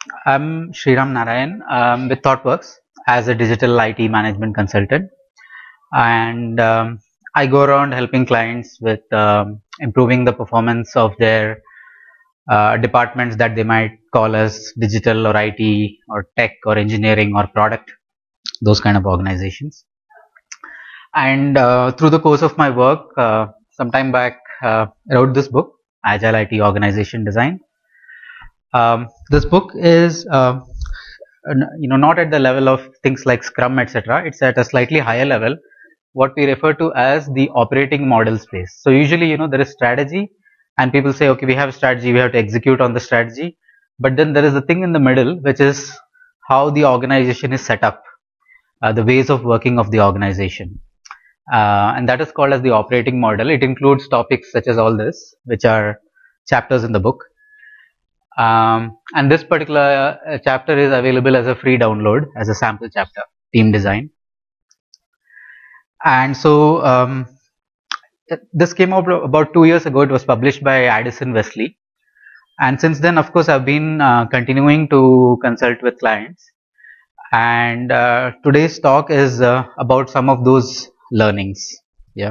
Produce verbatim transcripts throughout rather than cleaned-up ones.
I'm Sriram Narayan um, with ThoughtWorks as a digital I T management consultant, and um, I go around helping clients with um, improving the performance of their uh, departments that they might call as digital or I T or tech or engineering or product, those kind of organizations. And uh, through the course of my work, uh, sometime back, uh, I wrote this book, Agile I T Organization Design. Um, this book is uh, you know not at the level of things like Scrum, etc. It's at a slightly higher level, what we refer to as the operating model space. So usually, you know there is strategy, and people say, okay, we have strategy, we have to execute on the strategy, but then there is a thing in the middle, which is how the organization is set up, uh, the ways of working of the organization, uh, and that is called as the operating model. It includes topics such as all this, which are chapters in the book. Um, and this particular uh, chapter is available as a free download as a sample chapter, team design. And so um, this came out about two years ago. It was published by Addison Wesley, and since then, of course, I've been uh, continuing to consult with clients. And uh, today's talk is uh, about some of those learnings. Yeah.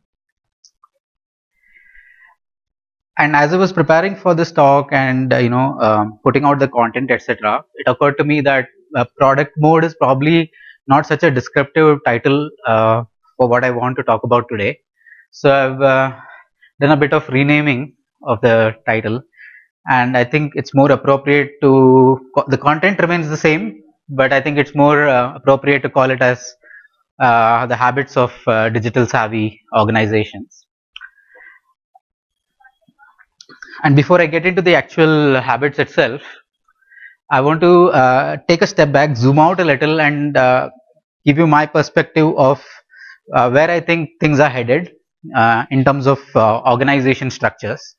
And as I was preparing for this talk and uh, you know um, putting out the content, etc., it occurred to me that uh, product mode is probably not such a descriptive title uh, for what I want to talk about today. So I've uh, done a bit of renaming of the title, and I think it's more appropriate to, the content remains the same, but I think it's more uh, appropriate to call it as uh, the habits of uh, digital savvy organizations. And before I get into the actual habits itself, I want to uh, take a step back, zoom out a little, and uh, give you my perspective of uh, where I think things are headed uh, in terms of uh, organization structures.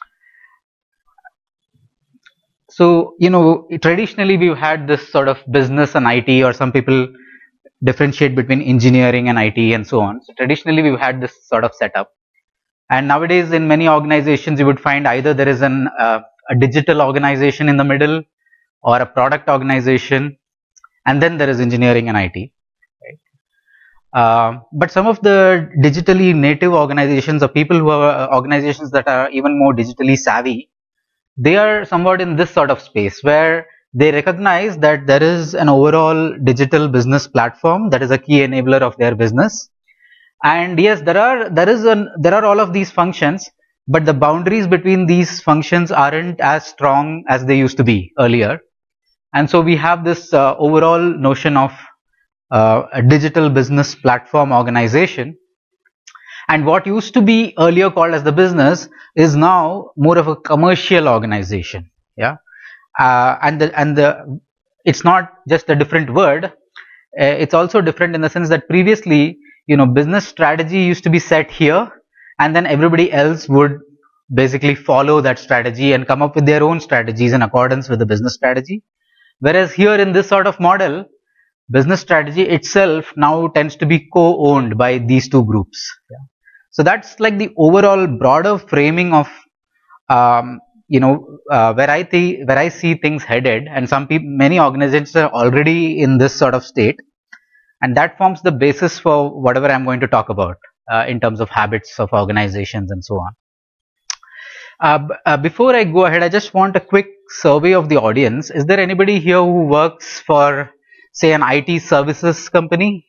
So, you know, traditionally we've had this sort of business and I T, or some people differentiate between engineering and I T and so on. So traditionally we've had this sort of setup. And nowadays, in many organizations, you would find either there is an uh, a digital organization in the middle, or a product organization, and then there is engineering and I T. Right? Uh, but some of the digitally native organizations, or people who are uh, organizations that are even more digitally savvy, they are somewhat in this sort of space where they recognize that there is an overall digital business platform that is a key enabler of their business. And yes, there are there is an there are all of these functions, but the boundaries between these functions aren't as strong as they used to be earlier. And so we have this uh, overall notion of uh, a digital business platform organization. And what used to be earlier called as the business is now more of a commercial organization. Yeah, uh, and the and the it's not just a different word. Uh, it's also different in the sense that previously, you know, business strategy used to be set here, and then everybody else would basically follow that strategy and come up with their own strategies in accordance with the business strategy. Whereas here in this sort of model, business strategy itself now tends to be co-owned by these two groups. Yeah. So that's like the overall broader framing of um, you know uh, where I think where I see things headed, and some people, many organizations are already in this sort of state. And that forms the basis for whatever I'm going to talk about uh, in terms of habits of organizations and so on. Uh, uh, before I go ahead, I just want a quick survey of the audience. Is there anybody here who works for, say, an I T services company?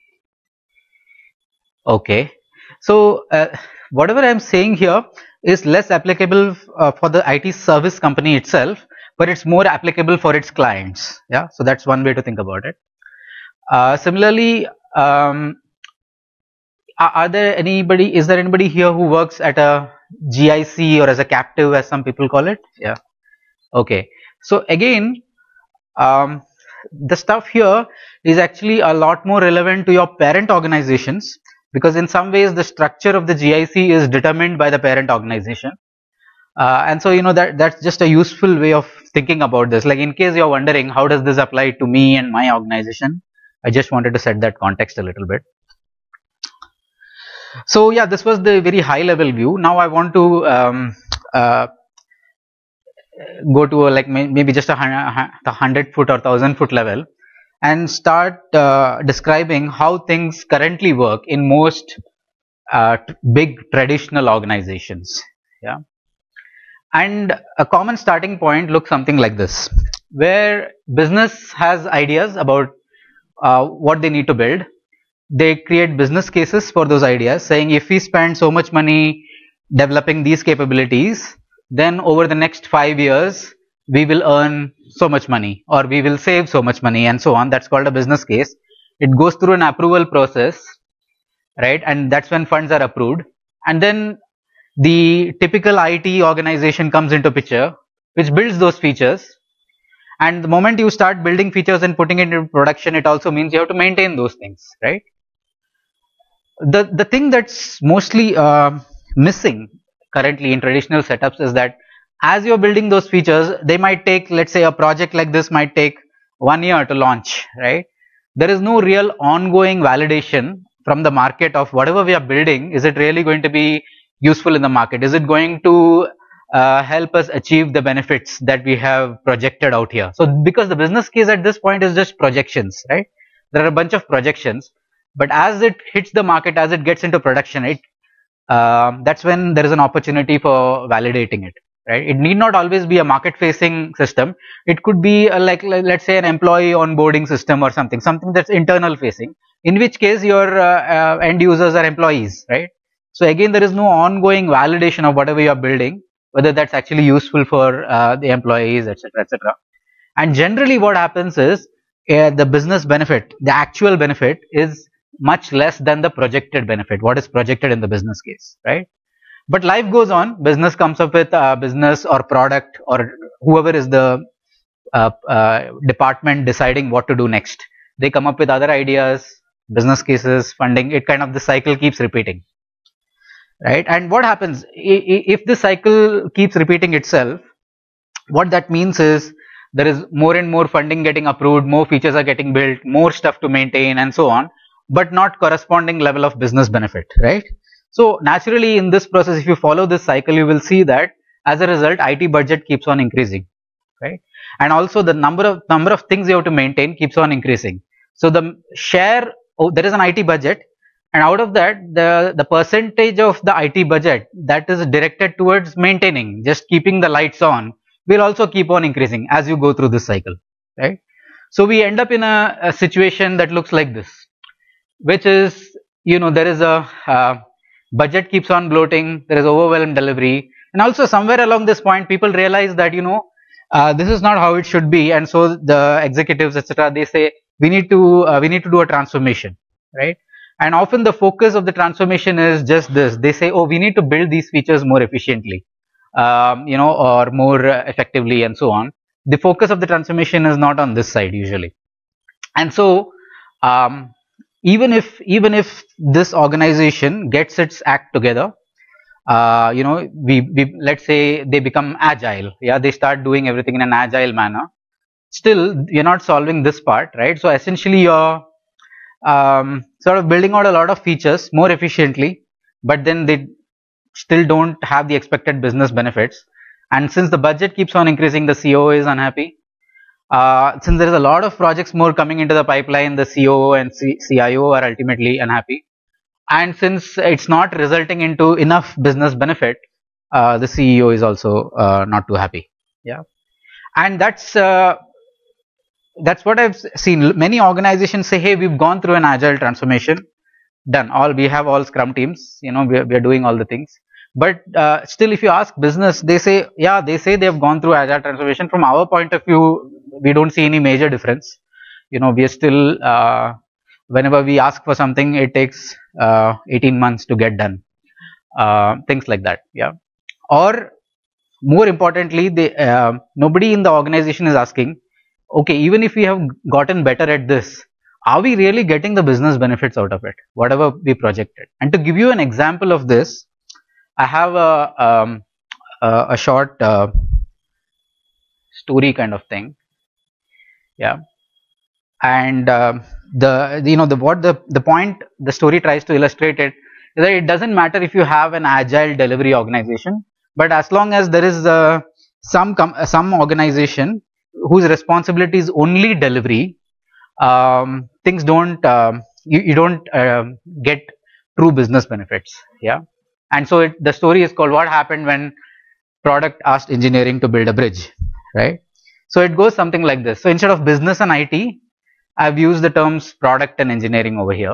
Okay. So uh, whatever I'm saying here is less applicable uh, for the I T service company itself, but it's more applicable for its clients. Yeah. So that's one way to think about it. Uh, similarly, um, are, are there anybody, is there anybody here who works at a G I C or as a captive, as some people call it? Yeah. Okay. So again, um, the stuff here is actually a lot more relevant to your parent organizations, because in some ways the structure of the G I C is determined by the parent organization. Uh, and so, you know, that that's just a useful way of thinking about this. Like, in case you're wondering, how does this apply to me and my organization? I just wanted to set that context a little bit. So yeah, this was the very high level view. Now I want to um, uh, go to a, like maybe just a hundred foot or thousand foot level and start uh, describing how things currently work in most uh, big traditional organizations. Yeah, and a common starting point looks something like this, where business has ideas about uh, what they need to build. They create business cases for those ideas, saying if we spend so much money developing these capabilities, then over the next five years we will earn so much money, or we will save so much money, and so on. That's called a business case. It goes through an approval process, right? And that's when funds are approved. And then the typical I T organization comes into picture, which builds those features. And the moment you start building features and putting it into production, it also means you have to maintain those things, right? The the thing that's mostly uh, missing currently in traditional setups is that as you're building those features, they might take, let's say a project like this might take one year to launch, right? There is no real ongoing validation from the market of whatever we are building. Is it really going to be useful in the market? Is it going to uh, help us achieve the benefits that we have projected out here? So because the business case at this point is just projections, right? There are a bunch of projections, but as it hits the market, as it gets into production, it uh, that's when there is an opportunity for validating it, right? It need not always be a market facing system. It could be a, like, like let's say an employee onboarding system or something, something that's internal facing, in which case your uh, uh, end users are employees, right? So again, there is no ongoing validation of whatever you are building, whether that's actually useful for uh, the employees, etc, etc. And generally what happens is uh, the business benefit, the actual benefit is much less than the projected benefit, what is projected in the business case, right? But life goes on. Business comes up with a business or product, or whoever is the uh, uh, department deciding what to do next. They come up with other ideas, business cases, funding. It kind of, the cycle keeps repeating, right? And what happens if the cycle keeps repeating itself? What that means is there is more and more funding getting approved, more features are getting built, more stuff to maintain, and so on, but not corresponding level of business benefit, right? So naturally in this process, if you follow this cycle, you will see that as a result, I T budget keeps on increasing, right? And also the number of number of things you have to maintain keeps on increasing. So the share, oh, there is an I T budget, and out of that, the the percentage of the I T budget that is directed towards maintaining, just keeping the lights on, will also keep on increasing as you go through this cycle, right? So we end up in a, a situation that looks like this, which is, you know, there is a uh, budget keeps on bloating, there is overwhelmed delivery, and also somewhere along this point people realize that, you know, uh, this is not how it should be, and so the executives, etc., they say we need to uh, we need to do a transformation, right? And often the focus of the transformation is just this. They say, oh, we need to build these features more efficiently, um, you know, or more uh, effectively, and so on. The focus of the transformation is not on this side usually. And so um, even if even if this organization gets its act together, uh, you know, we, we let's say they become agile, yeah, they start doing everything in an agile manner, still you're not solving this part, right? So essentially you're um, sort of building out a lot of features more efficiently, but then they still don't have the expected business benefits. And since the budget keeps on increasing, the C O O is unhappy. Uh, since there is a lot of projects more coming into the pipeline, the C O O and C I O are ultimately unhappy. And since it's not resulting into enough business benefit, uh, the C E O is also uh, not too happy. Yeah, and that's uh, that's what I've seen. Many organizations say, hey, we've gone through an agile transformation, done, all, we have all scrum teams, you know, we are, we are doing all the things. But uh, still, if you ask business, they say, yeah, they say they've gone through agile transformation. From our point of view, we don't see any major difference. You know, we are still, uh, whenever we ask for something, it takes uh, eighteen months to get done. Uh, things like that, yeah. Or more importantly, they, uh, nobody in the organization is asking, okay, even if we have gotten better at this, are we really getting the business benefits out of it, whatever we projected? And to give you an example of this, I have a, um, a, a short uh, story kind of thing, yeah. And uh, the you know the what the the point the story tries to illustrate it is that it doesn't matter if you have an agile delivery organization, but as long as there is a some com some organization whose responsibility is only delivery, um, things don't um, you, you don't um, get true business benefits. Yeah, and so it, the story is called "What Happened When Product Asked Engineering to Build a Bridge," right? So it goes something like this. So instead of business and I T, I've used the terms product and engineering over here.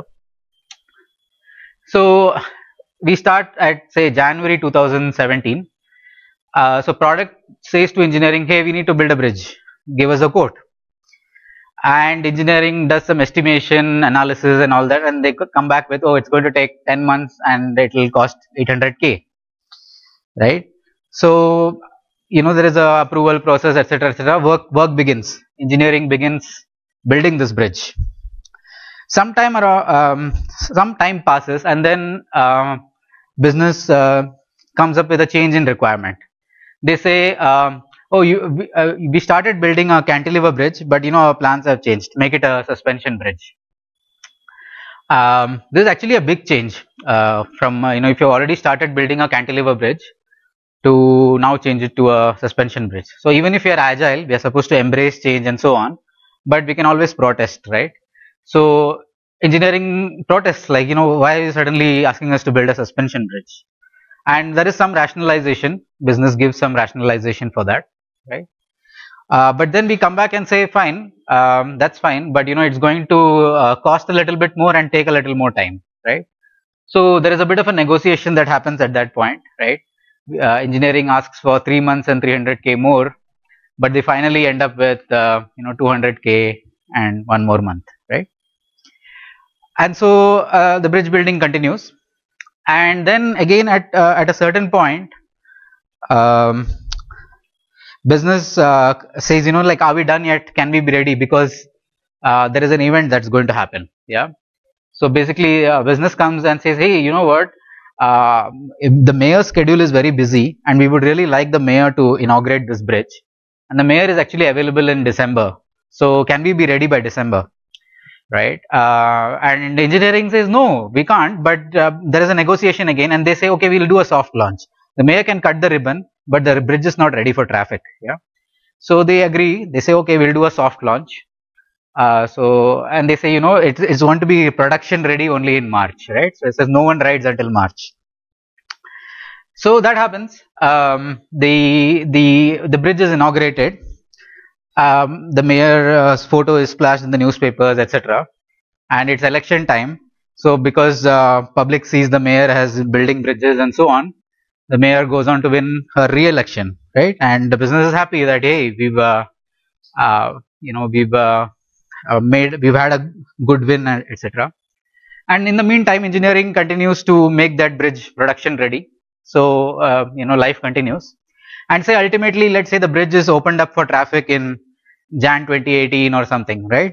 So we start at say January two thousand seventeen. Uh, so product says to engineering, hey, we need to build a bridge, give us a quote. And engineering does some estimation, analysis and all that, and they could come back with, oh, it's going to take ten months and it will cost eight hundred K, right? So, you know, there is a approval process, etc, etc. Work, work begins, engineering begins building this bridge. Some time, um, some time passes, and then uh, business uh, comes up with a change in requirement. They say, um, oh, you, we, uh, we started building a cantilever bridge, but you know our plans have changed. Make it a suspension bridge. Um, this is actually a big change uh, from uh, you know if you already started building a cantilever bridge to now change it to a suspension bridge. So even if you are agile, we are supposed to embrace change and so on, but we can always protest, right? So engineering protests, like, you know, why are you suddenly asking us to build a suspension bridge? And there is some rationalization, business gives some rationalization for that, right? Uh, but then we come back and say, fine, um, that's fine, but you know, it's going to uh, cost a little bit more and take a little more time, right? So there is a bit of a negotiation that happens at that point, right? Uh, engineering asks for three months and three hundred K more, but they finally end up with uh, you know two hundred K and one more month, right? And so uh, the bridge building continues, and then again at uh, at a certain point, um, business uh, says, you know, like, are we done yet? Can we be ready? Because uh, there is an event that's going to happen. Yeah. So basically, uh, business comes and says, hey, you know what? Uh, the mayor's schedule is very busy, and we would really like the mayor to inaugurate this bridge. And the mayor is actually available in December. So can we be ready by December? Right? Uh, and engineering says, no, we can't, but uh, there is a negotiation again, and they say, okay, we'll do a soft launch. The mayor can cut the ribbon, but the bridge is not ready for traffic. Yeah. So they agree, they say, okay, we'll do a soft launch. Uh, so, and they say, you know, it, it's going to be production ready only in March, right? So it says no one rides until March. So that happens. Um, the, the, the bridge is inaugurated. Um, the mayor's photo is splashed in the newspapers, et cetera. And it's election time. So because uh, public sees the mayor as building bridges and so on, the mayor goes on to win her re-election, right? And the business is happy that, hey, we've, uh, uh, you know, we've uh, uh, made, we've had a good win, et cetera. And in the meantime, engineering continues to make that bridge production ready. So, uh, you know, life continues. And say ultimately, let's say the bridge is opened up for traffic in Jan twenty eighteen or something, right?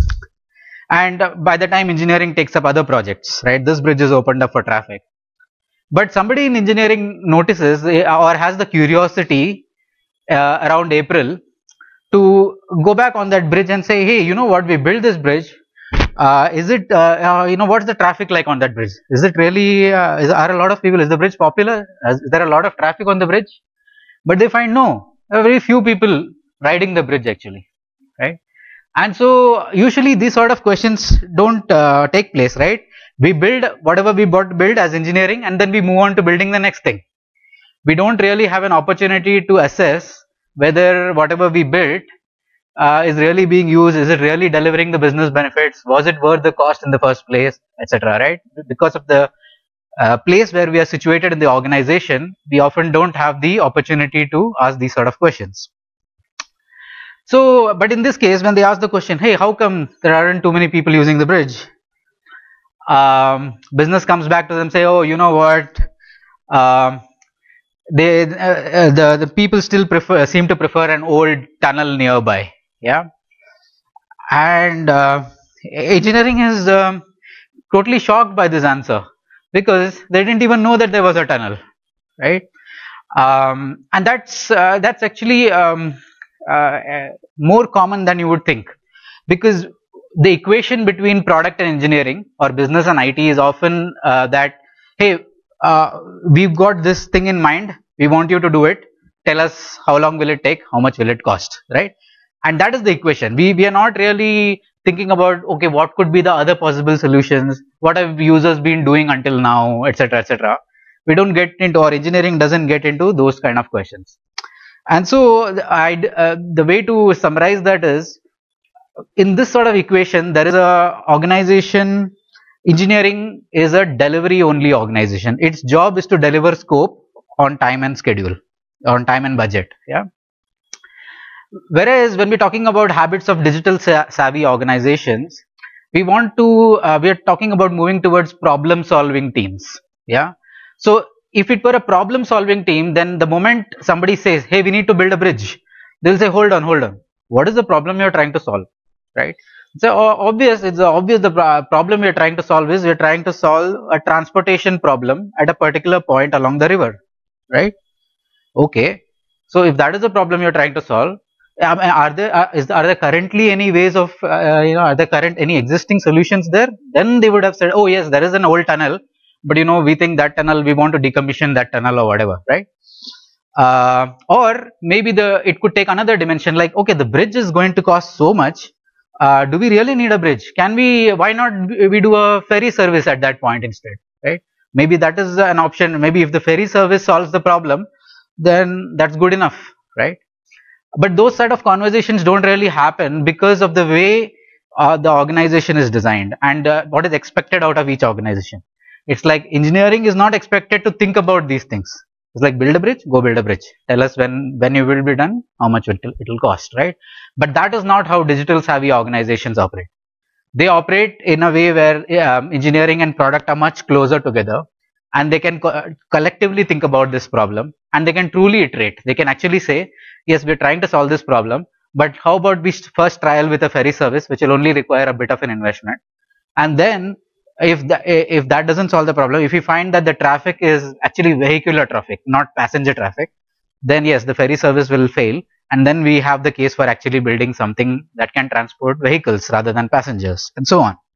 And uh, by the time engineering takes up other projects, right, this bridge is opened up for traffic. But somebody in engineering notices or has the curiosity uh, around April to go back on that bridge and say, hey, you know what, we built this bridge. Uh, is it, uh, uh, you know, what's the traffic like on that bridge? Is it really, uh, is, are a lot of people, is the bridge popular? Is there a lot of traffic on the bridge? But they find no, there are very few people riding the bridge actually, right? And so usually these sort of questions don't uh, take place, right? We build whatever we bought to build as engineering, and then we move on to building the next thing. We don't really have an opportunity to assess whether whatever we built uh, is really being used, is it really delivering the business benefits, was it worth the cost in the first place, et cetera, right? Because of the uh, place where we are situated in the organization, we often don't have the opportunity to ask these sort of questions. So, but in this case, when they ask the question, hey, how come there aren't too many people using the bridge? Um, business comes back to them, say, oh, you know what, um, they uh, the the people still prefer seem to prefer an old tunnel nearby, yeah. And uh, engineering is um, totally shocked by this answer, because they didn't even know that there was a tunnel, right? Um, and that's uh, that's actually um, uh, more common than you would think, because the equation between product and engineering or business and I T is often uh, that, hey, uh, we've got this thing in mind, we want you to do it, tell us how long will it take, how much will it cost, right? And that is the equation. We, we are not really thinking about, okay, what could be the other possible solutions? What have users been doing until now, et cetera, et cetera. We don't get into, or engineering doesn't get into those kind of questions. And so I, uh, the way to summarize that is, in this sort of equation, there is a organization, engineering is a delivery only organization. Its job is to deliver scope on time and schedule, on time and budget. Yeah. Whereas when we're talking about habits of digital savvy organizations, we want to, uh, we are talking about moving towards problem solving teams. Yeah. So if it were a problem solving team, then the moment somebody says, hey, we need to build a bridge, they'll say, hold on, hold on. What is the problem you're trying to solve? Right. So obvious, it's obvious the problem we're trying to solve is we're trying to solve a transportation problem at a particular point along the river. Right. Okay. So if that is the problem you're trying to solve, are there are, is, are there currently any ways of uh, you know are there current any existing solutions there? Then they would have said, oh yes, there is an old tunnel, but you know we think that tunnel, we want to decommission that tunnel or whatever, right? Uh, or maybe the it could take another dimension, like, okay, the bridge is going to cost so much. Uh, do we really need a bridge? Can we? Why not we do a ferry service at that point instead, right? Maybe that is an option. Maybe if the ferry service solves the problem, then that's good enough, right? But those sort of conversations don't really happen because of the way uh, the organization is designed and uh, what is expected out of each organization. It's like engineering is not expected to think about these things. It's like, build a bridge, go build a bridge. Tell us when, when you will be done, how much it will, it will cost, right? But that is not how digital savvy organizations operate. They operate in a way where um, engineering and product are much closer together, and they can co collectively think about this problem, and they can truly iterate. They can actually say, yes, we're trying to solve this problem, but how about we first trial with a ferry service, which will only require a bit of an investment. And then if, the, if that doesn't solve the problem, if we find that the traffic is actually vehicular traffic, not passenger traffic, then yes, the ferry service will fail. And then we have the case for actually building something that can transport vehicles rather than passengers, and so on.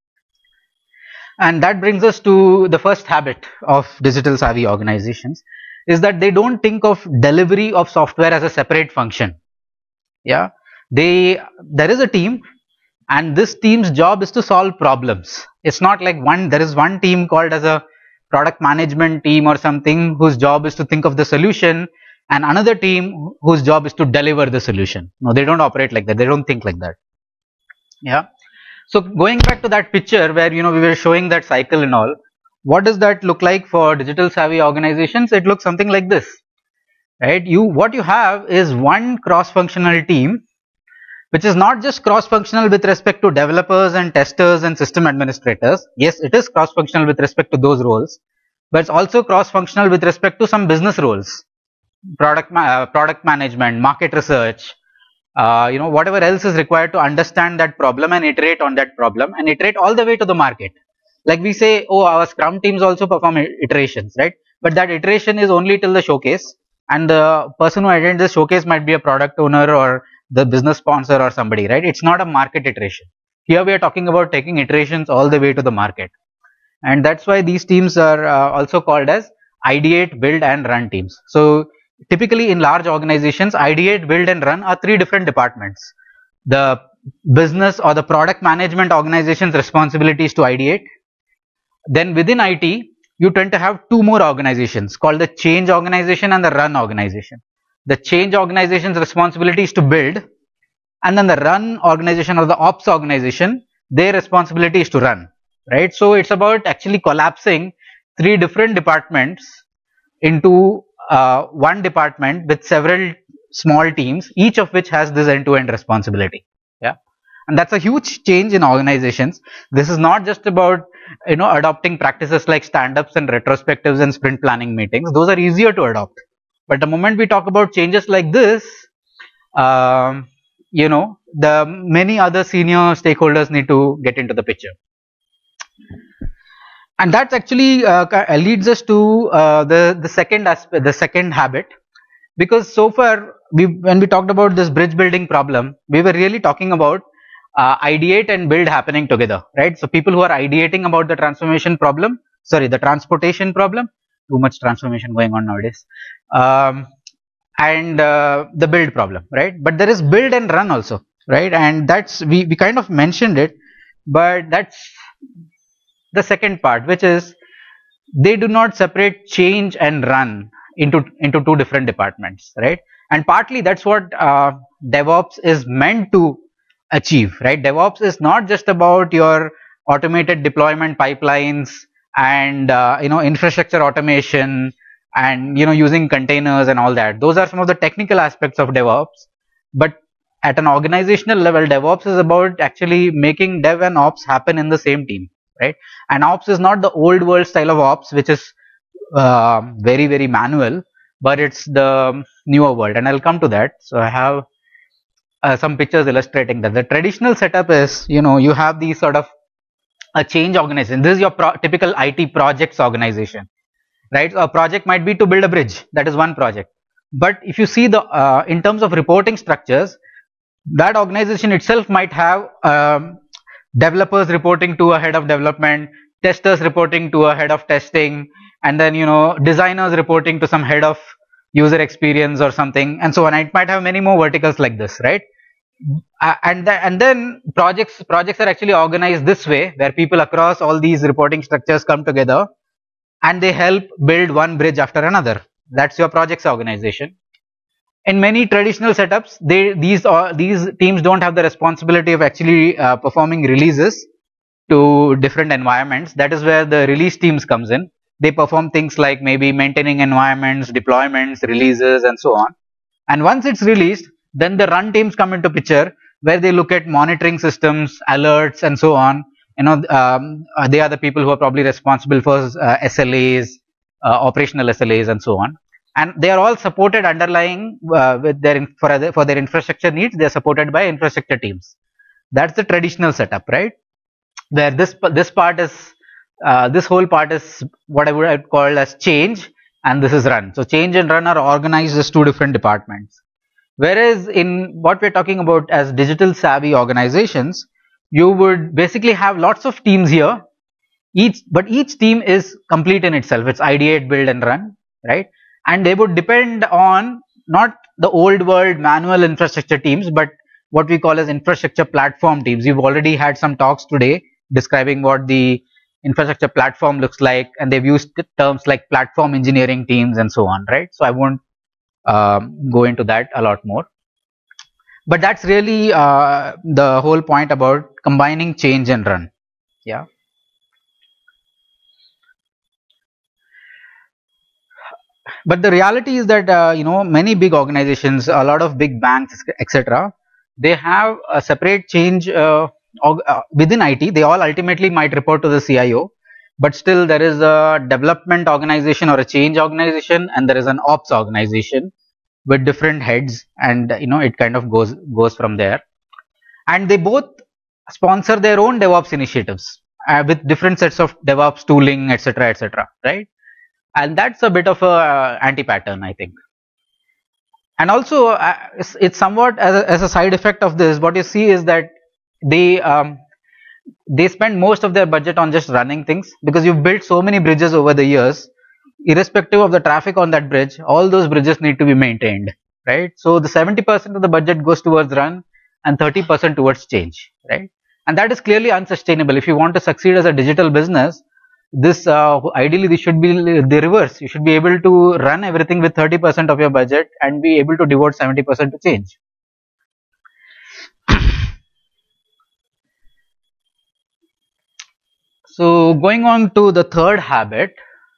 And that brings us to the first habit of digital savvy organizations, is that they don't think of delivery of software as a separate function. Yeah, they there is a team, and this team's job is to solve problems. It's not like one there is one team called as a product management team or something whose job is to think of the solution, and another team whose job is to deliver the solution. No, they don't operate like that. They don't think like that. Yeah. So going back to that picture where, you know, we were showing that cycle and all, what does that look like for digital savvy organizations? It looks something like this, right? You, what you have is one cross-functional team, which is not just cross-functional with respect to developers and testers and system administrators. Yes, it is cross-functional with respect to those roles, but it's also cross-functional with respect to some business roles, product, ma uh, product management, market research, Uh, you know, whatever else is required to understand that problem and iterate on that problem and iterate all the way to the market. Like we say, oh, our Scrum teams also perform iterations, right? But that iteration is only till the showcase, and the person who attends the showcase might be a product owner or the business sponsor or somebody, right? It's not a market iteration. Here we are talking about taking iterations all the way to the market. And that's why these teams are uh, also called as ideate, build and run teams. So typically in large organizations, ideate, build and run are three different departments. The business or the product management organization's responsibility is to ideate. Then within I T, you tend to have two more organizations called the change organization and the run organization. The change organization's responsibility is to build, and then the run organization or the ops organization, their responsibility is to run, right? So it's about actually collapsing three different departments into uh, one department with several small teams, each of which has this end-to-end responsibility. Yeah, and that's a huge change in organizations. This is not just about, you know, adopting practices like stand-ups and retrospectives and sprint planning meetings. Those are easier to adopt. But the moment we talk about changes like this, um, you know, the many other senior stakeholders need to get into the picture. And that actually uh, leads us to uh, the the second aspect, the second habit, because so far we when we talked about this bridge building problem, we were really talking about uh, ideate and build happening together, right? So people who are ideating about the transformation problem, sorry, the transportation problem, too much transformation going on nowadays, um, and uh, the build problem, right? But there is build and run also, right? And that's we, we kind of mentioned it, but that's the second part, which is they do not separate change and run into into two different departments, right? And partly that's what uh, DevOps is meant to achieve, right? DevOps is not just about your automated deployment pipelines and uh, you know infrastructure automation and you know using containers and all that. Those are some of the technical aspects of DevOps, but at an organizational level, DevOps is about actually making dev and ops happen in the same team, right? And ops is not the old world style of ops, which is uh, very very manual, but it's the newer world, and I'll come to that. So I have uh, some pictures illustrating that. The traditional setup is, you know, you have these sort of a change organization. This is your pro typical I T projects organization, right? So a project might be to build a bridge. That is one project. But if you see the uh, in terms of reporting structures, that organization itself might have um, developers reporting to a head of development, testers reporting to a head of testing, and then you know designers reporting to some head of user experience or something, and so on. It might have many more verticals like this, right? Uh, and, th and then projects projects are actually organized this way, where people across all these reporting structures come together and they help build one bridge after another. That's your projects organization. In many traditional setups, they these are these teams don't have the responsibility of actually uh, performing releases to different environments. That is where the release teams comes in. They perform things like maybe maintaining environments, deployments, releases, and so on. And once it's released, then the run teams come into picture, where they look at monitoring systems, alerts, and so on. You know, um, uh, they are the people who are probably responsible for uh, S L As, uh, operational S L As, and so on. And they are all supported underlying uh, with their for other, for their infrastructure needs. They are supported by infrastructure teams. That's the traditional setup, right? Where this this part is uh, this whole part is what I would call as change, and this is run. So change and run are organized as two different departments. Whereas in what we're talking about as digital savvy organizations, you would basically have lots of teams here. Each but each team is complete in itself. It's ideate, build, and run, right? And they would depend on not the old world manual infrastructure teams, but what we call as infrastructure platform teams. We've already had some talks today describing what the infrastructure platform looks like, and they've used terms like platform engineering teams and so on, right? So I won't um, go into that a lot more. But that's really uh, the whole point about combining change and run. Yeah. But the reality is that uh, you know many big organizations, a lot of big banks, et cetera, they have a separate change uh, uh, within I T. They all ultimately might report to the C I O, but still there is a development organization or a change organization, and there is an ops organization with different heads, and you know it kind of goes goes from there. And they both sponsor their own DevOps initiatives uh, with different sets of DevOps tooling, et cetera, et cetera, right? And that's a bit of a uh, anti-pattern, I think. And also, uh, it's, it's somewhat as a, as a side effect of this. What you see is that they um, they spend most of their budget on just running things, because you've built so many bridges over the years. Irrespective of the traffic on that bridge, all those bridges need to be maintained, right? So the seventy percent of the budget goes towards run and thirty percent towards change, right? And that is clearly unsustainable. If you want to succeed as a digital business, this uh, ideally this should be the reverse. You should be able to run everything with thirty percent of your budget and be able to devote seventy percent to change. So going on to the third habit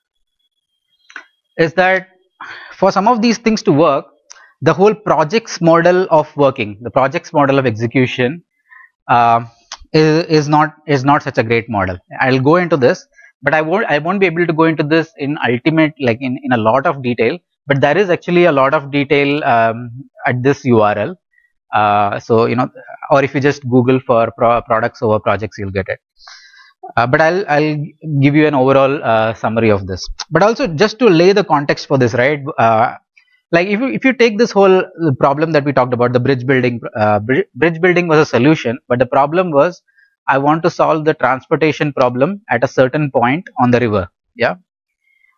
is that for some of these things to work, the whole projects model of working, the projects model of execution uh, is, is not is not such a great model. I'll go into this, but I won't I won't be able to go into this in ultimate like in, in a lot of detail, but there is actually a lot of detail um, at this U R L. Uh, so you know, or if you just Google for pro products over projects, you'll get it. Uh, but I'll I'll give you an overall uh, summary of this. But also just to lay the context for this, right? Uh, like if you if you take this whole problem that we talked about, the bridge building, uh, bridge building was a solution, but the problem was I want to solve the transportation problem at a certain point on the river. Yeah.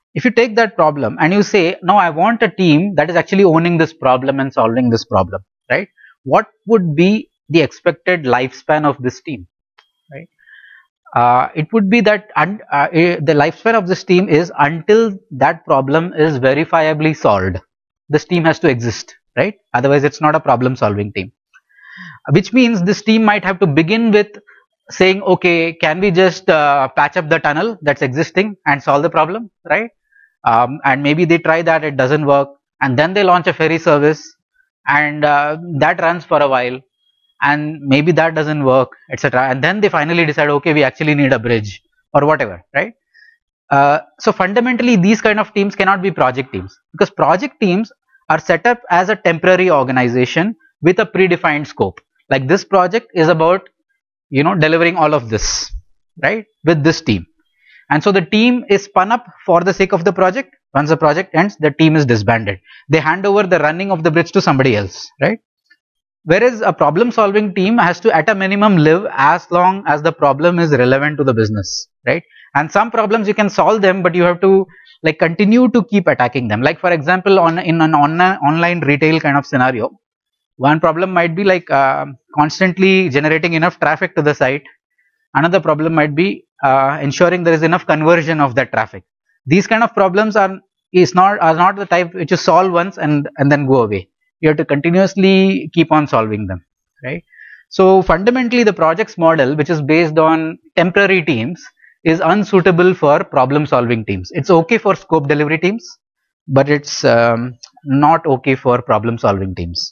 If you take that problem and you say, no, I want a team that is actually owning this problem and solving this problem, right? What would be the expected lifespan of this team, right? Uh, it would be that un, uh, the lifespan of this team is until that problem is verifiably solved. This team has to exist, right? Otherwise, it's not a problem solving team. Which means this team might have to begin with saying, okay, can we just uh, patch up the tunnel that's existing and solve the problem, right? Um, and maybe they try that, it doesn't work, and then they launch a ferry service, and uh, that runs for a while, and maybe that doesn't work, etc. And then they finally decide, okay, we actually need a bridge or whatever, right? Uh, so fundamentally, these kind of teams cannot be project teams, because project teams are set up as a temporary organization with a predefined scope. Like, this project is about, you know, delivering all of this, right, with this team. And so the team is spun up for the sake of the project. Once the project ends, the team is disbanded. They hand over the running of the bridge to somebody else, right? Whereas a problem solving team has to at a minimum live as long as the problem is relevant to the business, right? And some problems you can solve them, but you have to like continue to keep attacking them. Like, for example, on in an online online retail kind of scenario, one problem might be like uh, constantly generating enough traffic to the site. Another problem might be uh, ensuring there is enough conversion of that traffic. These kind of problems are is not are not the type which you solve once and and then go away. You have to continuously keep on solving them, right? So fundamentally, the projects model, which is based on temporary teams, is unsuitable for problem solving teams. It's okay for scope delivery teams, but it's um, not okay for problem solving teams,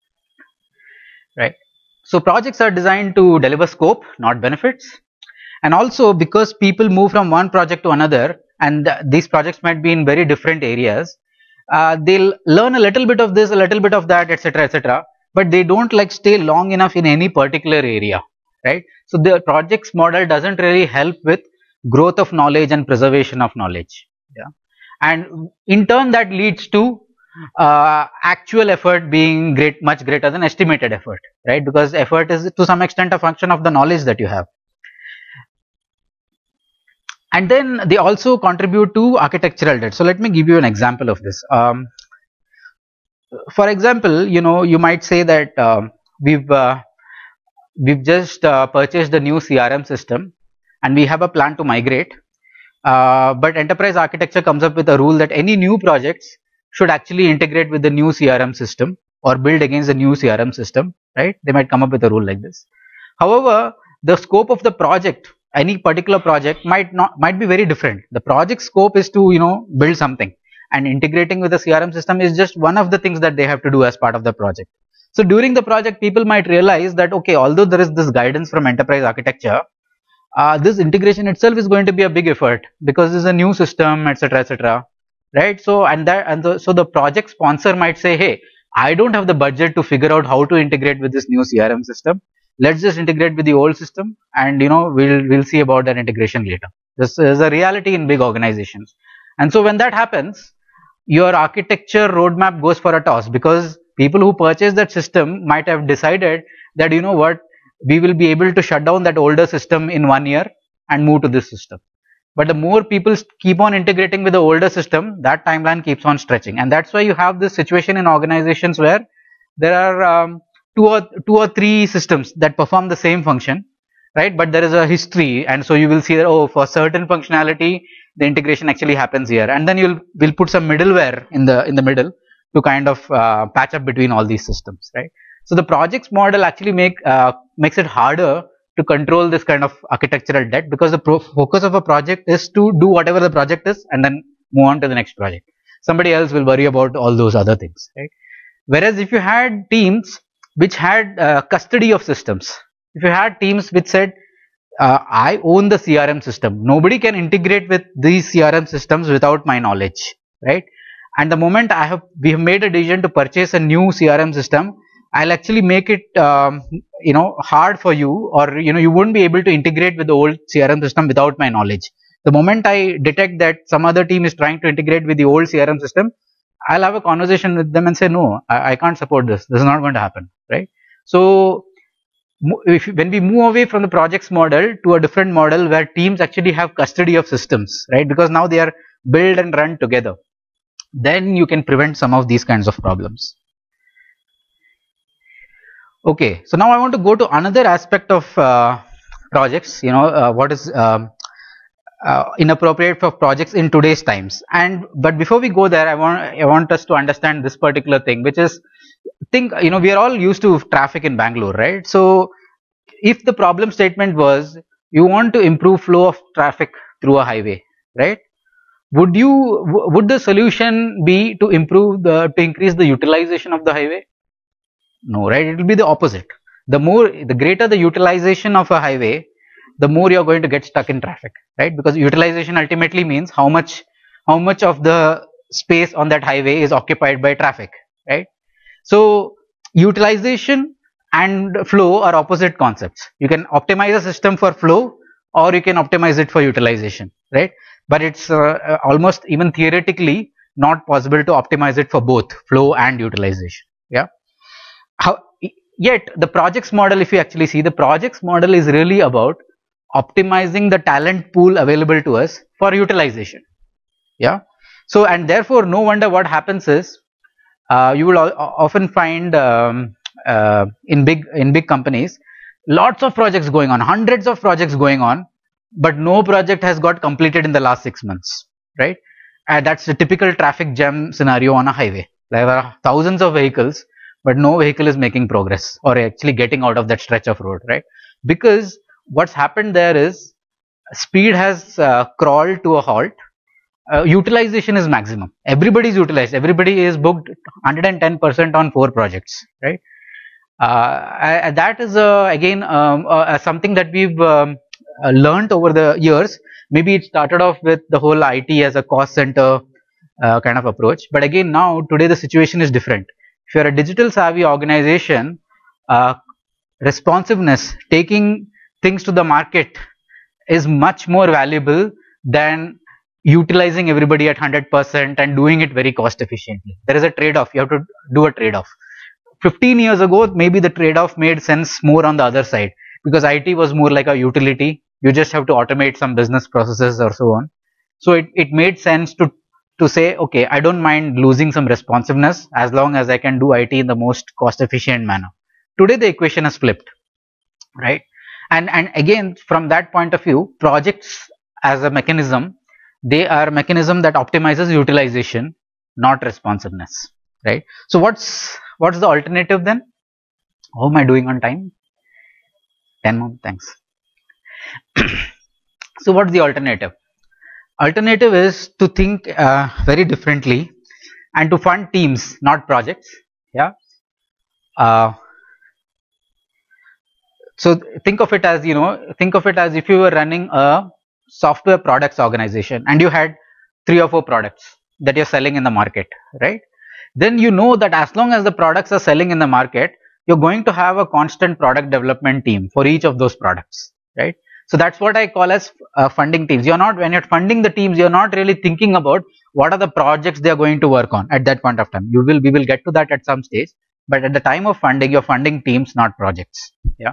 right? So projects are designed to deliver scope, not benefits. And also, because people move from one project to another, and th these projects might be in very different areas, uh, they'll learn a little bit of this, a little bit of that, etc, etc, but they don't like stay long enough in any particular area, right? So the projects model doesn't really help with growth of knowledge and preservation of knowledge, yeah. And in turn, that leads to uh, actual effort being great, much greater than estimated effort, right? Because effort is to some extent a function of the knowledge that you have. And then they also contribute to architectural debt. So let me give you an example of this. Um, for example, you know, you might say that uh, we've uh, we've just uh, purchased a new C R M system, and we have a plan to migrate. Uh, but enterprise architecture comes up with a rule that any new projects should actually integrate with the new C R M system or build against the new C R M system, right? They might come up with a rule like this. However, the scope of the project, any particular project, might not might be very different. The project scope is to, you know, build something, and integrating with the C R M system is just one of the things that they have to do as part of the project. So during the project, people might realize that, okay, although there is this guidance from enterprise architecture, uh, this integration itself is going to be a big effort because this is a new system, etc, etc, right? So and that and the, so the project sponsor might say, hey, I don't have the budget to figure out how to integrate with this new C R M system. Let's just integrate with the old system, and you know, we'll we'll see about that integration later. This is a reality in big organizations. And so when that happens, your architecture roadmap goes for a toss, because people who purchase that system might have decided that, you know what, we will be able to shut down that older system in one year and move to this system. But the more people keep on integrating with the older system, that timeline keeps on stretching. And that's why you have this situation in organizations where there are um, two or two or three systems that perform the same function, right? But there is a history, and so you will see that, oh, for certain functionality, the integration actually happens here, and then you'll will put some middleware in the in the middle to kind of uh, patch up between all these systems, right? So the projects model actually make uh, makes it harder to control this kind of architectural debt, because the pro focus of a project is to do whatever the project is and then move on to the next project. Somebody else will worry about all those other things, right? Whereas if you had teams which had uh, custody of systems, if you had teams which said, uh, I own the C R M system, nobody can integrate with these C R M systems without my knowledge, right? And the moment I have we have made a decision to purchase a new C R M system, I'll actually make it um, you know hard for you, or you know you won't be able to integrate with the old C R M system without my knowledge. The moment I detect that some other team is trying to integrate with the old C R M system, I'll have a conversation with them and say, no, I, I can't support this. This is not going to happen, right? So if, when we move away from the projects model to a different model where teams actually have custody of systems, right? Because now they are build and run together, then you can prevent some of these kinds of problems. Okay, so now I want to go to another aspect of uh, projects, you know, uh, what is um, uh, inappropriate for projects in today's times. And but before we go there, I want I want us to understand this particular thing, which is, think, you know, we are all used to traffic in Bangalore, right? So if the problem statement was you want to improve flow of traffic through a highway, right? Would you would the solution be to improve the to increase the utilization of the highway? No, right? It will be the opposite. The more, the greater the utilization of a highway, the more you're going to get stuck in traffic, right? Because utilization ultimately means how much, how much of the space on that highway is occupied by traffic, right? So utilization and flow are opposite concepts. You can optimize a system for flow, or you can optimize it for utilization, right? But it's uh, almost even theoretically not possible to optimize it for both flow and utilization. Yeah. How, yet the projects model, if you actually see, the projects model is really about optimizing the talent pool available to us for utilization. Yeah. So, and therefore no wonder what happens is, uh, you will often find um, uh, in big in big companies lots of projects going on, hundreds of projects going on, but no project has got completed in the last six months, right? And that's the typical traffic jam scenario on a highway. There are thousands of vehicles, but no vehicle is making progress or actually getting out of that stretch of road, right? Because what's happened there is speed has uh, crawled to a halt. Uh, utilization is maximum. Everybody is utilized. Everybody is booked one hundred ten percent on four projects, right? Uh, that is uh, again um, uh, something that we've um, uh, learned over the years. Maybe it started off with the whole I T as a cost center uh, kind of approach, but again now today the situation is different. If you are a digital savvy organization, uh, responsiveness, taking things to the market is much more valuable than utilizing everybody at one hundred percent and doing it very cost efficiently. There is a trade-off. You have to do a trade-off. fifteen years ago, maybe the trade-off made sense more on the other side, because I T was more like a utility. You just have to automate some business processes or so on. So it, it made sense to to say, okay, I don't mind losing some responsiveness as long as I can do I T in the most cost efficient manner. Today the equation has flipped, right? And and again, from that point of view, projects as a mechanism, they are a mechanism that optimizes utilization, not responsiveness, right? So what's what's the alternative then? How am I doing on time? ten more, thanks. So what's the alternative? Alternative is to think uh, very differently and to fund teams, not projects. Yeah. Uh, so think of it as, you know, think of it as if you were running a software products organization and you had three or four products that you're selling in the market, right? Then you know that as long as the products are selling in the market, you're going to have a constant product development team for each of those products, right? So that's what I call as uh, funding teams. You're not, when you're funding the teams, you're not really thinking about what are the projects they are going to work on at that point of time. You will, we will get to that at some stage, but at the time of funding, you're funding teams, not projects. Yeah.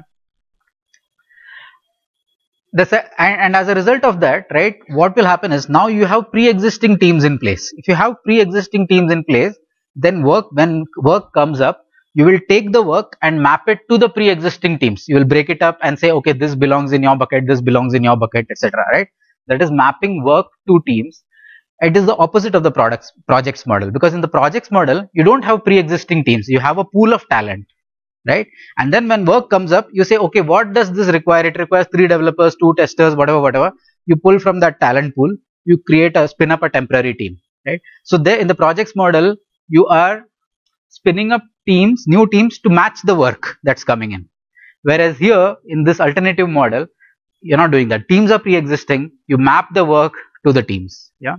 The, and, and as a result of that, right, what will happen is now you have pre-existing teams in place. If you have pre-existing teams in place, then work, when work comes up, you will take the work and map it to the pre-existing teams. You will break it up and say, okay, this belongs in your bucket, this belongs in your bucket, et cetera. Right? That is mapping work to teams. It is the opposite of the products projects model, because in the projects model, you don't have pre-existing teams. You have a pool of talent, right? And then when work comes up, you say, okay, what does this require? It requires three developers, two testers, whatever, whatever. You pull from that talent pool, you create a spin up a temporary team, right? So there in the projects model, you are spinning up teams, new teams to match the work that's coming in. Whereas here in this alternative model, you're not doing that. Teams are pre-existing. You map the work to the teams. Yeah.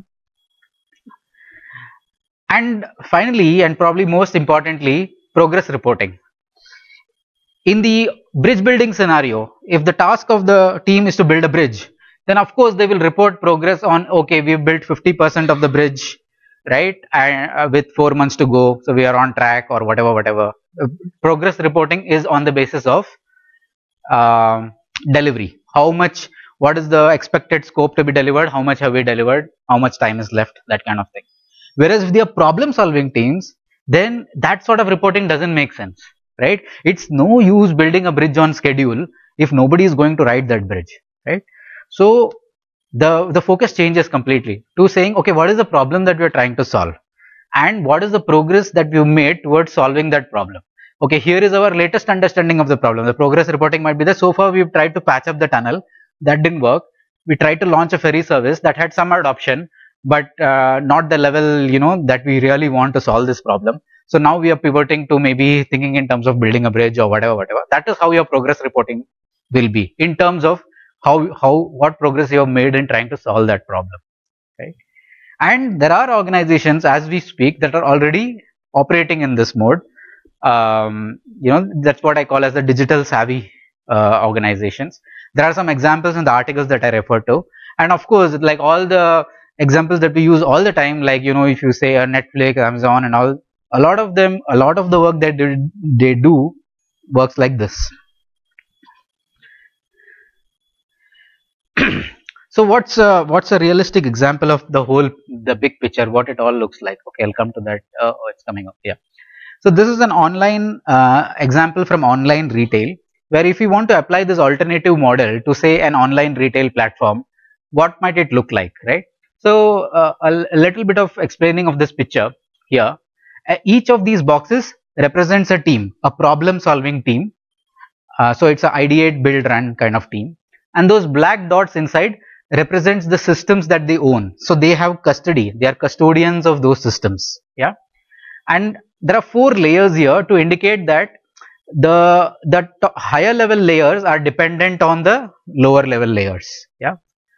And finally, and probably most importantly, progress reporting. In the bridge building scenario, if the task of the team is to build a bridge, then of course they will report progress on, okay, we've built fifty percent of the bridge, right, and uh, with four months to go, so we are on track, or whatever, whatever. Uh, progress reporting is on the basis of uh, delivery. How much, what is the expected scope to be delivered, how much have we delivered, how much time is left, that kind of thing. Whereas if they are problem solving teams, then that sort of reporting doesn't make sense, right? It's no use building a bridge on schedule if nobody is going to ride that bridge, right? So the the focus changes completely to saying, okay, what is the problem that we are trying to solve, and what is the progress that we've made towards solving that problem. Okay, here is our latest understanding of the problem. The progress reporting might be that so far we've tried to patch up the tunnel, that didn't work. We tried to launch a ferry service that had some adoption, but uh, not the level, you know, that we really want to solve this problem. So now we are pivoting to maybe thinking in terms of building a bridge or whatever, whatever. That is how your progress reporting will be in terms of how how what progress you have made in trying to solve that problem, right? And there are organizations as we speak that are already operating in this mode. Um, you know, that's what I call as the digital savvy uh, organizations. There are some examples in the articles that I refer to, and of course, like all the examples that we use all the time, like, you know, if you say a Netflix, Amazon, and all, a lot of them, a lot of the work that they, they do works like this. So what's uh, what's a realistic example of the whole, the big picture, what it all looks like? Okay, I'll come to that. Uh, oh, it's coming up. Yeah. So this is an online uh, example from online retail, where if you want to apply this alternative model to say an online retail platform, what might it look like, right? So uh, a, a little bit of explaining of this picture here. Uh, each of these boxes represents a team, a problem solving team. Uh, so it's an ideate, build, run kind of team. And those black dots inside represents the systems that they own. So they have custody, they are custodians of those systems. Yeah. And there are four layers here to indicate that the the higher level layers are dependent on the lower level layers. Yeah.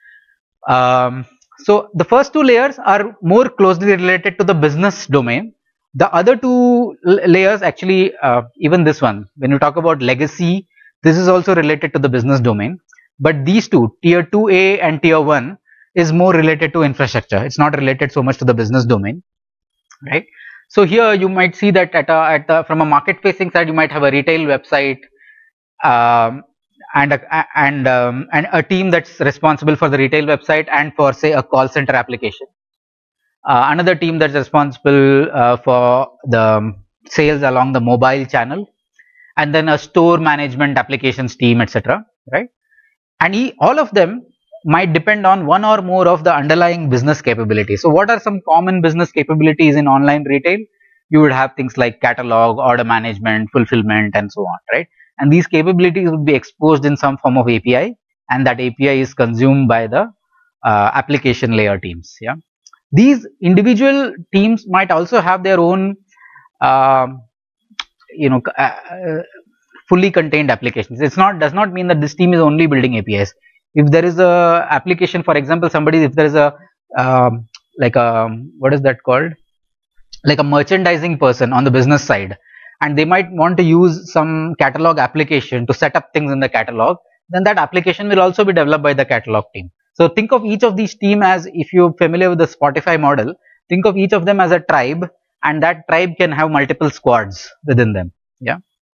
Um, so the first two layers are more closely related to the business domain. The other two layers, actually, uh, even this one, when you talk about legacy, this is also related to the business domain. But these two, tier two A and tier one, is more related to infrastructure. It's not related so much to the business domain, right? So here you might see that at a, at a, from a market facing side, you might have a retail website, um, and a, and um, and a team that's responsible for the retail website and for, say, a call center application. Uh, another team that's responsible uh, for the sales along the mobile channel, and then a store management applications team, et cetera. Right? And he, all of them might depend on one or more of the underlying business capabilities. So what are some common business capabilities in online retail? You would have things like catalog, order management, fulfillment, and so on, right? And these capabilities would be exposed in some form of A P I, and that A P I is consumed by the uh, application layer teams. Yeah, these individual teams might also have their own, uh, you know, uh, fully contained applications. It's not, does not mean that this team is only building A P Is. If there is a application, for example, somebody, if there is a um, like a, what is that called, like a merchandising person on the business side, and they might want to use some catalog application to set up things in the catalog, then that application will also be developed by the catalog team. So think of each of these team as, if you're familiar with the Spotify model, think of each of them as a tribe, and that tribe can have multiple squads within them. Yeah.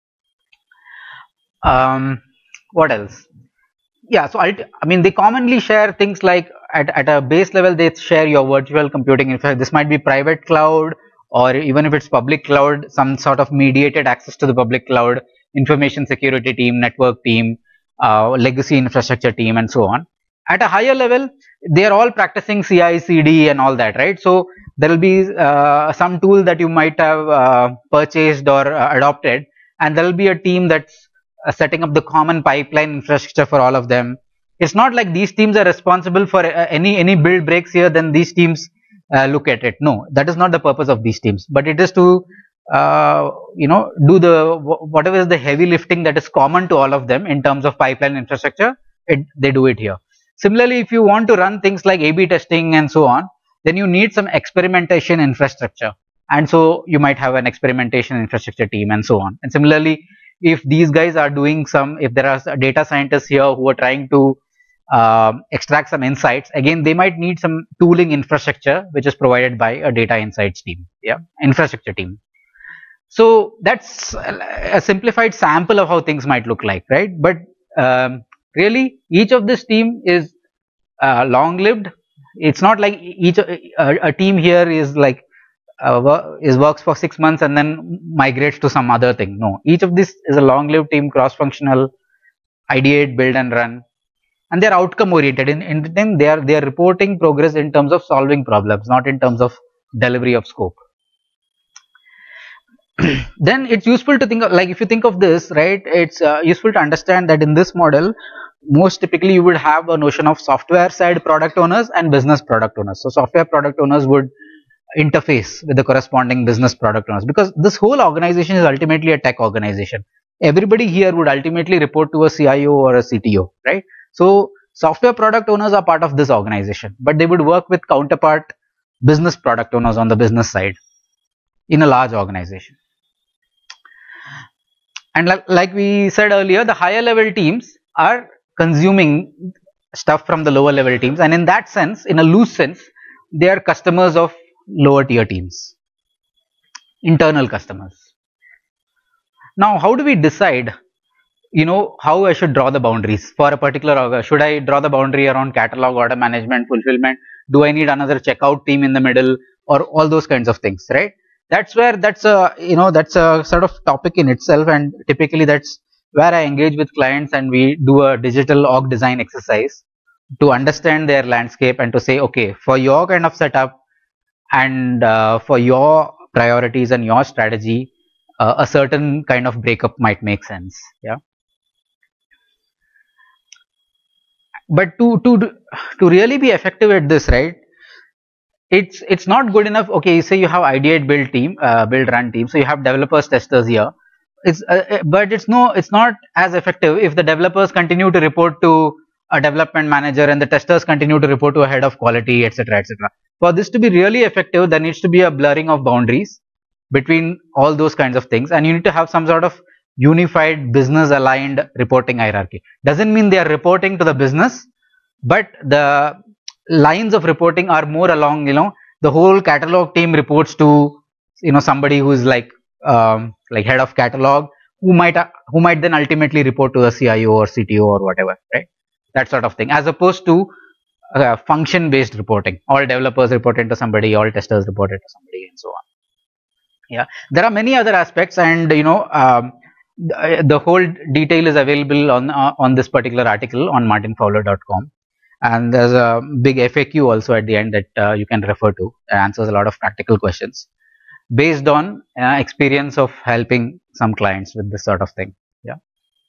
Um, what else? Yeah, so I mean, they commonly share things like at, at a base level, they share your virtual computing infrastructure. This might be private cloud, or even if it's public cloud, some sort of mediated access to the public cloud, information security team, network team, uh, legacy infrastructure team, and so on. At a higher level, they are all practicing C I C D and all that, right? So there will be uh, some tool that you might have uh, purchased or uh, adopted, and there will be a team that's Uh, setting up the common pipeline infrastructure for all of them. It's not like these teams are responsible for uh, any any build breaks here, then these teams uh, look at it. No, that is not the purpose of these teams, but it is to uh, you know, do the whatever is the heavy lifting that is common to all of them in terms of pipeline infrastructure. It, they do it here. Similarly, if you want to run things like A B testing and so on, then you need some experimentation infrastructure, and so you might have an experimentation infrastructure team and so on. And similarly, if these guys are doing some, if there are data scientists here who are trying to uh, extract some insights, again they might need some tooling infrastructure which is provided by a data insights team. Yeah, infrastructure team. So that's a simplified sample of how things might look like, right? But um, Really, each of this team is uh, long lived. It's not like each a, a team here is like uh, is works for six months and then migrates to some other thing. No, each of this is a long lived team, cross functional, ideate, build and run, and they are outcome oriented. In, in them they are they are reporting progress in terms of solving problems, not in terms of delivery of scope. Then it's useful to think of, like if you think of this, right, it's uh, useful to understand that in this model most typically you would have a notion of software side product owners and business product owners. So software product owners would interface with the corresponding business product owners, because this whole organization is ultimately a tech organization. Everybody here would ultimately report to a C I O or a C T O, right? So software product owners are part of this organization, but they would work with counterpart business product owners on the business side in a large organization. And like, like we said earlier, the higher level teams are consuming stuff from the lower level teams, and in that sense, in a loose sense, they are customers of lower tier teams, internal customers. Now, how do we decide, you know, how I should draw the boundaries for a particular org? Should I draw the boundary around catalog, order management, fulfillment? Do I need another checkout team in the middle, or all those kinds of things, right? That's where that's a, you know, that's a sort of topic in itself, and typically that's where I engage with clients and we do a digital org design exercise to understand their landscape and to say, okay, for your kind of setup and uh, for your priorities and your strategy, uh, a certain kind of breakup might make sense. Yeah. But to to to really be effective at this, right, it's it's not good enough. Okay, say you have ideate build team, uh, build run team, so you have developers, testers here. It's uh, but it's no it's not as effective if the developers continue to report to a development manager and the testers continue to report to a head of quality, etc, etc. For this to be really effective, there needs to be a blurring of boundaries between all those kinds of things, and you need to have some sort of unified business aligned reporting hierarchy. Doesn't mean they are reporting to the business, but the lines of reporting are more along, you know, the whole catalog team reports to, you know, somebody who is like um, like head of catalog, who might uh, who might then ultimately report to the C I O or C T O or whatever, right? That sort of thing, as opposed to uh, function based reporting. All developers reporting to somebody, all testers reported to somebody, and so on. Yeah, there are many other aspects, and you know, um, the, the whole detail is available on uh, on this particular article on martin fowler dot com, and there's a big F A Q also at the end that uh, you can refer to. It answers a lot of practical questions based on uh, experience of helping some clients with this sort of thing. Yeah.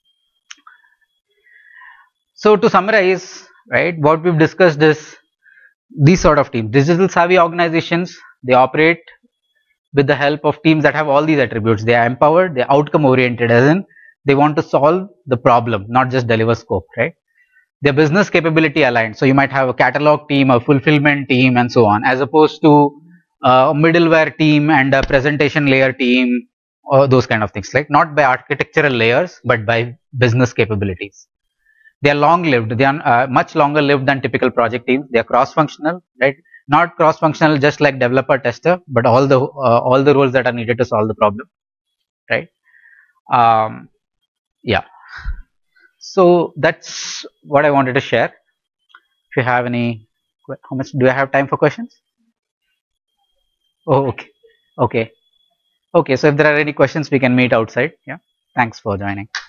So to summarize, right, what we've discussed is these sort of teams. Digital savvy organizations, they operate with the help of teams that have all these attributes. They are empowered, they are outcome oriented, as in they want to solve the problem, not just deliver scope, right? Their business capability aligned. So you might have a catalog team, a fulfillment team, and so on, as opposed to a middleware team and a presentation layer team, or those kind of things, like not by architectural layers, but by business capabilities. They are long lived, they are uh, much longer lived than typical project teams. They are cross functional, right? Not cross functional just like developer, tester, but all the uh, all the roles that are needed to solve the problem, right? Um, yeah. So that's what I wanted to share. If you have any, how much do I have time for questions? Oh, okay, okay, okay. So if there are any questions, we can meet outside. Yeah. Thanks for joining.